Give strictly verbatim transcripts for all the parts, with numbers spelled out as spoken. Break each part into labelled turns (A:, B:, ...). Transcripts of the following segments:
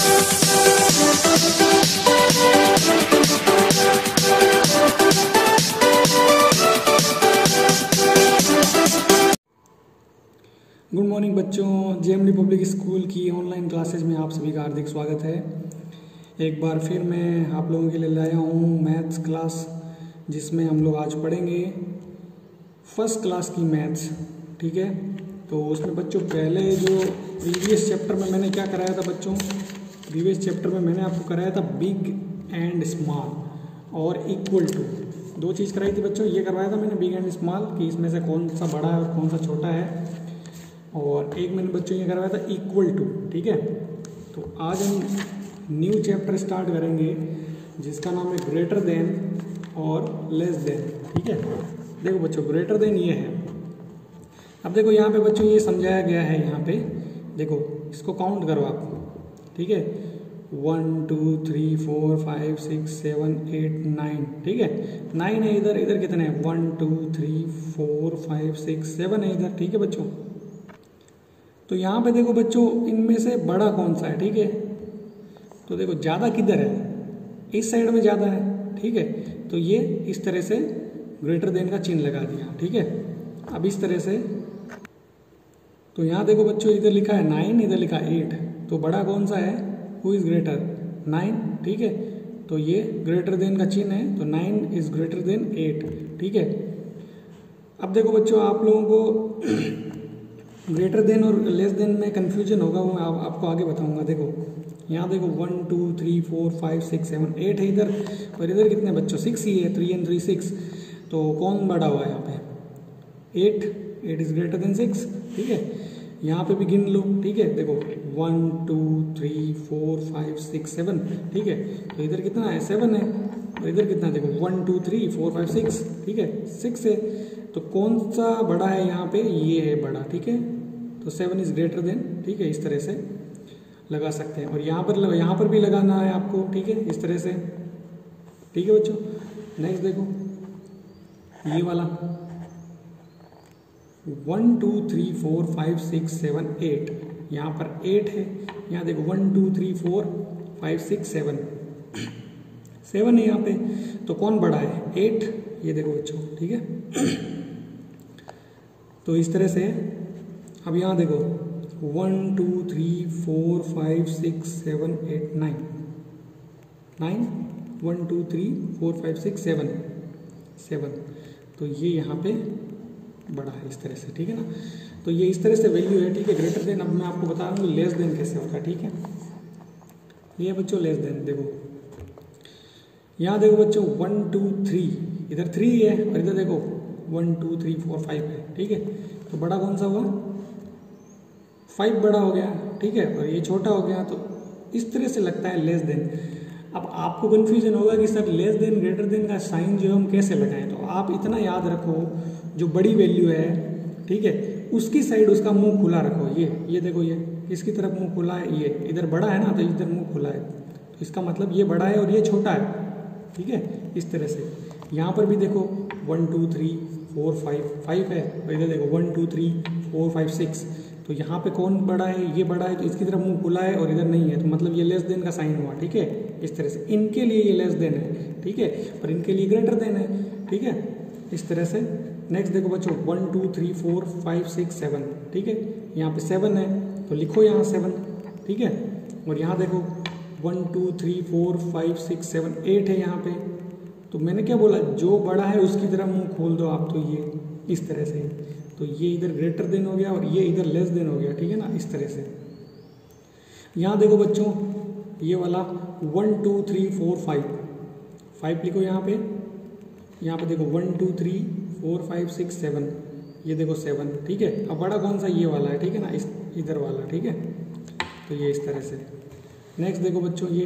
A: Good morning बच्चों, JMD public school की online classes में आप सभी का हार्दिक स्वागत है। एक बार फिर मैं आप लोगों के लिए लाया हूँ मैथ्स क्लास, जिसमें हम लोग आज पढ़ेंगे फर्स्ट क्लास की मैथ्स। ठीक है, तो उसमें बच्चों पहले जो प्रीवियस चैप्टर में मैंने क्या कराया था बच्चों, प्रीवियस चैप्टर में मैंने आपको कराया था बिग एंड स्मॉल और इक्वल टू, दो चीज़ कराई थी बच्चों। ये करवाया था मैंने बिग एंड स्मॉल कि इसमें से कौन सा बड़ा है और कौन सा छोटा है, और एक मैंने बच्चों ये करवाया था इक्वल टू। ठीक है, तो आज हम न्यू चैप्टर स्टार्ट करेंगे जिसका नाम है ग्रेटर देन और लेस देन। ठीक है, देखो बच्चों ग्रेटर देन ये है। अब देखो यहाँ पे बच्चों ये समझाया गया है, यहाँ पे देखो इसको काउंट करो आप। ठीक है, one two three four five six seven eight nine. ठीक है, नाइन है इधर, इधर कितने हैं, one two three four five six seven है इधर। ठीक है बच्चों, तो यहाँ पे देखो बच्चों इनमें से बड़ा कौन सा है। ठीक है, तो देखो ज़्यादा किधर है, इस साइड में ज़्यादा है। ठीक है, तो ये इस तरह से ग्रेटर देन का चिन्ह लगा दिया। ठीक है, अब इस तरह से, तो यहाँ देखो बच्चों इधर लिखा है नाइन, इधर लिखा है एट, तो बड़ा कौन सा है, हु इज़ ग्रेटर, नाइन। ठीक है, तो ये ग्रेटर देन का चिन्ह है, तो nine is greater than eight. ठीक है, अब देखो बच्चों आप लोगों को ग्रेटर देन और लेस देन में कन्फ्यूजन होगा, वो आप, आपको आगे बताऊंगा। देखो यहाँ देखो one two three four five six seven eight है इधर, और इधर कितने बच्चों, सिक्स ही है, थ्री एंड थ्री सिक्स। तो कौन बड़ा हुआ है यहाँ पे, eight, eight is greater than six. ठीक है, यहाँ पे भी गिन लो। ठीक है, देखो one two three four five six seven. ठीक है, तो इधर कितना है, सेवन है, और इधर कितना है, देखो one two three four five six. ठीक है, सिक्स है, तो कौन सा बड़ा है यहाँ पे, ये है बड़ा। ठीक है, तो सेवन इज ग्रेटर देन। ठीक है, इस तरह से लगा सकते हैं, और यहाँ पर लगा, यहाँ पर भी लगाना है आपको। ठीक है, इस तरह से। ठीक है बच्चों, नेक्स्ट देखो ये वाला one two three four five six seven eight, यहाँ पर एट है, यहाँ देखो one two three four five six seven, seven है यहाँ पे, तो कौन बड़ा है, एट। ये देखो बच्चों, ठीक है, तो इस तरह से। अब यहाँ देखो one two three four five six seven eight nine, nine, one two three four five six seven, seven, तो ये यहाँ पे बड़ा है इस तरह से। ठीक है ना, तो ये इस तरह से वैल्यू है। ठीक है, ग्रेटर देन। अब मैं आपको बता रहा हूँ लेस देन कैसे होता है। ठीक है, ये बच्चों लेस देन, देखो यहाँ देखो बच्चों वन टू थ्री, इधर थ्री है, और इधर देखो one two three four five है। ठीक है, तो बड़ा कौन सा हुआ, फाइव बड़ा हो गया। ठीक है, और ये छोटा हो गया, तो इस तरह से लगता है लेस देन। अब आपको कन्फ्यूजन होगा कि sir less than greater than का साइन जो हम कैसे लगाएं, तो आप इतना याद रखो, जो बड़ी वैल्यू है, ठीक है, उसकी साइड उसका मुंह खुला रखो। ये ये देखो, ये इसकी तरफ मुंह खुला है, ये इधर बड़ा है ना, तो इधर मुंह खुला है, तो इसका मतलब ये बड़ा है और ये छोटा है। ठीक है, इस तरह से। यहाँ पर भी देखो one two three four five, five है, और इधर देखो one two three four five six, तो यहाँ पे कौन बड़ा है, ये बड़ा है, तो इसकी तरफ मुंह खुला है और इधर नहीं है, तो मतलब ये लेस देन का साइन हुआ। ठीक है, इस तरह से इनके लिए ये लेस देन है। ठीक है, पर इनके लिए ग्रेटर देन है। ठीक है, इस तरह से। नेक्स्ट देखो बच्चों one two three four five six seven. ठीक है, यहाँ पे सेवन है, तो लिखो यहाँ सेवन। ठीक है, और यहाँ देखो one two three four five six seven eight है यहाँ पे, तो मैंने क्या बोला, जो बड़ा है उसकी तरफ मुंह खोल दो आप, तो ये इस तरह से, तो ये इधर ग्रेटर देन हो गया और ये इधर लेस देन हो गया। ठीक है ना, इस तरह से। यहाँ देखो बच्चों ये वाला one two three four five, five लिखो यहाँ पे, यहाँ पे देखो one two three four five six seven, ये देखो सेवन। ठीक है, अब बड़ा कौन सा, ये वाला है। ठीक है ना, इस इधर वाला। ठीक है, तो ये इस तरह से। नेक्स्ट देखो बच्चों ये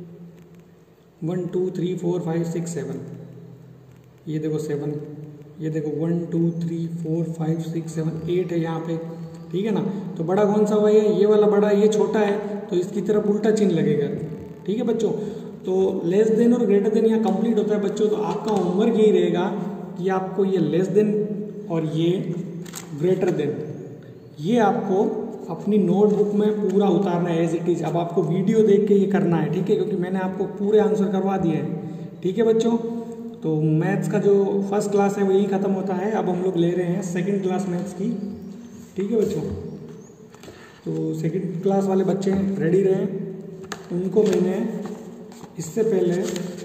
A: one two three four five six seven, ये देखो सेवन, ये देखो one two three four five six seven eight है यहाँ पे। ठीक है ना, तो बड़ा कौन सा हुआ, ये ये वाला बड़ा है, ये छोटा है, तो इसकी तरफ उल्टा चिन्ह लगेगा। ठीक है बच्चों, तो लेस देन और ग्रेटर देन यहाँ कंप्लीट होता है बच्चों। तो आपका होमवर्क यही रहेगा कि आपको ये लेस देन और ये ग्रेटर देन, ये आपको अपनी नोटबुक में पूरा उतारना है एज इट इज। अब आपको वीडियो देख के ये करना है, ठीक है, क्योंकि मैंने आपको पूरे आंसर करवा दिए हैं, ठीक है बच्चों। तो मैथ्स का जो फर्स्ट क्लास है वो यही ख़त्म होता है। अब हम लोग ले रहे हैं सेकंड क्लास मैथ्स की, ठीक है बच्चों। तो सेकंड क्लास वाले बच्चे रेडी रहें, उनको मैंने इससे पहले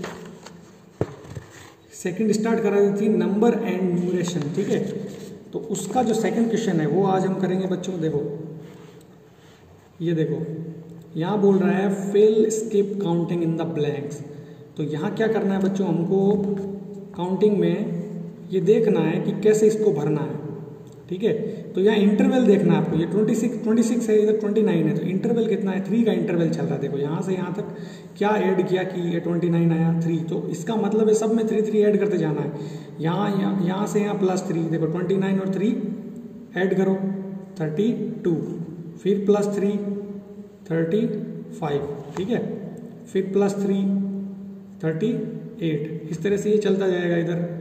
A: सेकंड स्टार्ट करा दी थी नंबर एंड न्यूमरेशन, ठीक है। तो उसका जो सेकंड क्वेश्चन है वो आज हम करेंगे बच्चों। देखो ये देखो, यहाँ बोल रहा है fill skip counting in the blanks. तो यहाँ क्या करना है बच्चों, हमको काउंटिंग में ये देखना है कि कैसे इसको भरना है, ठीक है। तो यहाँ इंटरवल देखना है आपको, ये ट्वेंटी सिक्स ट्वेंटी सिक्स है, इधर ट्वेंटी नाइन है, तो इंटरवल कितना है, थ्री का इंटरवल चल रहा है। देखो यहाँ से यहाँ तक क्या ऐड किया कि ये ट्वेंटी नाइन आया, थ्री, तो इसका मतलब है सब में थ्री थ्री ऐड करते जाना है। यहाँ यहाँ यहाँ से यहाँ प्लस थ्री, देखो ट्वेंटी नाइन और थ्री ऐड करो थर्टी टू, फिर प्लस थ्री थर्टी फाइव, ठीक है, फिर प्लस थ्री थर्टी एट, इस तरह से ये चलता जाएगा।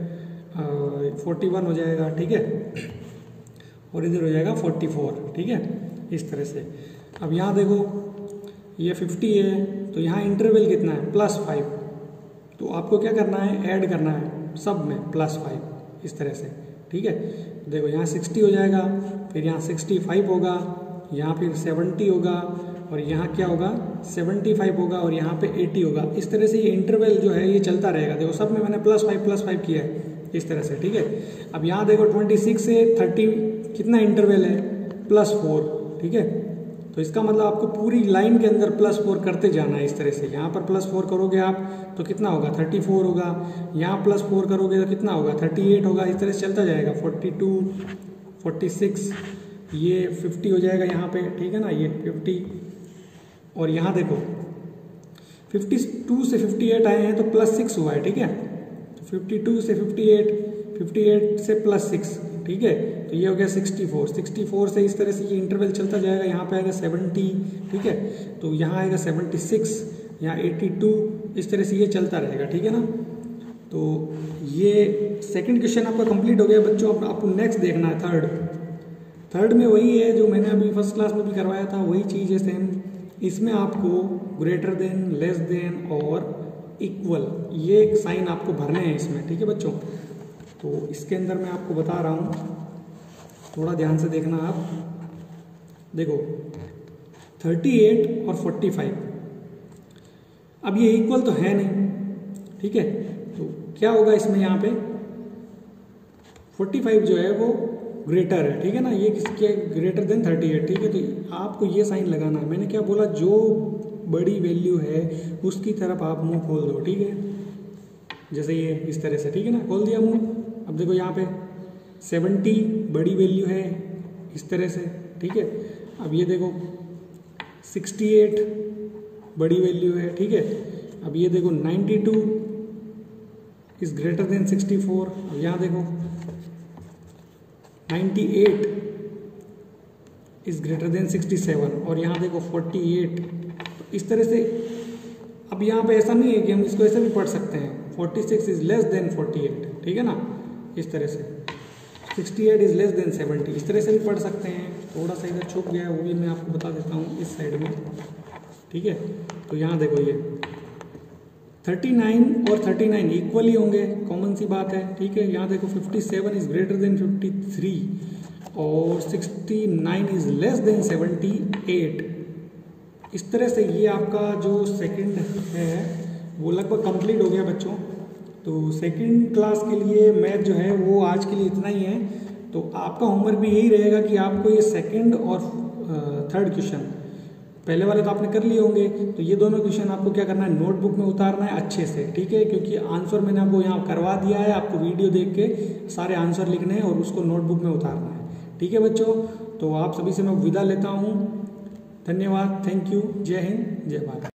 A: इधर फोर्टी वन हो जाएगा, ठीक है, और इधर हो जाएगा फोर्टी फोर, ठीक है, इस तरह से। अब यहाँ देखो ये फिफ्टी है, तो यहाँ इंटरवल कितना है, प्लस फाइव, तो आपको क्या करना है, ऐड करना है सब में प्लस फाइव, इस तरह से, ठीक है। देखो यहाँ सिक्सटी हो जाएगा, फिर यहाँ सिक्सटी फाइव होगा, यहाँ फिर सेवेंटी होगा, और यहाँ क्या होगा, सेवेंटी फाइव होगा, और यहाँ पे एटी होगा। इस तरह से ये इंटरवल जो है ये चलता रहेगा। देखो सब में मैंने प्लस फाइव प्लस फाइव किया है, इस तरह से, ठीक है। अब यहाँ देखो ट्वेंटी सिक्स से थर्टी कितना इंटरवल है, प्लस फोर, ठीक है। तो इसका मतलब आपको पूरी लाइन के अंदर प्लस फोर करते जाना है, इस तरह से। यहाँ पर प्लस फोर करोगे आप तो कितना होगा, थर्टी फोर होगा, यहाँ प्लस फोर करोगे तो कितना होगा, थर्टी एट होगा, इस तरह से चलता जाएगा। फोर्टी टू, फोर्टी सिक्स, ये फिफ्टी हो जाएगा यहाँ पे, ठीक है ना, ये फिफ्टी, और यहाँ देखो फिफ्टी टू से फिफ्टी एट आए हैं तो प्लस सिक्स हुआ है, ठीक है। तो फिफ्टी टू से फिफ्टी एट, फिफ्टी एट से प्लस सिक्स, ठीक है, तो ये हो गया सिक्सटी फोर, सिक्सटी फोर से इस तरह से ये इंटरवल चलता जाएगा। यहाँ पे आएगा सेवेंटी, ठीक है, तो यहाँ आएगा सेवेंटी सिक्स, यहाँ एटी टू, इस तरह से ये चलता रहेगा, ठीक है ना। तो ये सेकंड क्वेश्चन आपका कंप्लीट हो गया बच्चों। अब आपको नेक्स्ट देखना है थर्ड। थर्ड में वही है जो मैंने अभी फर्स्ट क्लास में भी करवाया था, वही चीज़ है सेम। इसमें आपको ग्रेटर देन, लेस देन और इक्वल, ये एक साइन आपको भरने हैं इसमें, ठीक है बच्चों। तो इसके अंदर मैं आपको बता रहा हूँ, थोड़ा ध्यान से देखना आप। देखो थर्टी एट और फोर्टी फाइव, अब ये इक्वल तो है नहीं, ठीक है, तो क्या होगा इसमें, यहाँ पे फोर्टी फाइव जो है वो ग्रेटर है, ठीक है ना, ये किसके ग्रेटर देन थर्टी एट, ठीक है। तो आपको ये साइन लगाना है। मैंने क्या बोला, जो बड़ी वैल्यू है उसकी तरफ आप मुंह खोल दो, ठीक है, जैसे ये इस तरह से, ठीक है ना, खोल दिया मुंह। अब देखो यहाँ पे सेवेंटी बड़ी वैल्यू है, इस तरह से, ठीक है। अब ये देखो सिक्सटी एट बड़ी वैल्यू है, ठीक है। अब ये देखो ninety two is greater than sixty four. अब यहाँ देखो ninety eight is greater than sixty seven, और यहाँ देखो फोर्टी एट। तो इस तरह से अब यहाँ पे ऐसा नहीं है कि हम इसको ऐसे भी पढ़ सकते हैं, forty six is less than forty eight, ठीक है ना, इस तरह से। Sixty eight is less than seventy, इस तरह से भी पढ़ सकते हैं। थोड़ा सा इधर छुप गया है, वो भी मैं आपको बता देता हूँ इस साइड में, ठीक है। तो यहाँ देखो ये थर्टी नाइन और थर्टी नाइन इक्वल ही होंगे, कॉमन सी बात है, ठीक है। यहाँ देखो fifty seven is greater than fifty three और sixty nine is less than seventy eight. इस तरह से ये आपका जो सेकंड है वो लगभग कंप्लीट हो गया बच्चों। तो सेकंड क्लास के लिए मैथ जो है वो आज के लिए इतना ही है। तो आपका होमवर्क भी यही रहेगा कि आपको ये सेकंड और थर्ड क्वेश्चन, पहले वाले तो आपने कर लिए होंगे, तो ये दोनों क्वेश्चन आपको क्या करना है, नोटबुक में उतारना है अच्छे से, ठीक है। क्योंकि आंसर मैंने आपको यहाँ करवा दिया है, आपको वीडियो देख के सारे आंसर लिखने हैं और उसको नोटबुक में उतारना है, ठीक है बच्चों। तो आप सभी से मैं विदा लेता हूँ, धन्यवाद, थैंक यू, जय हिंद, जय भारत।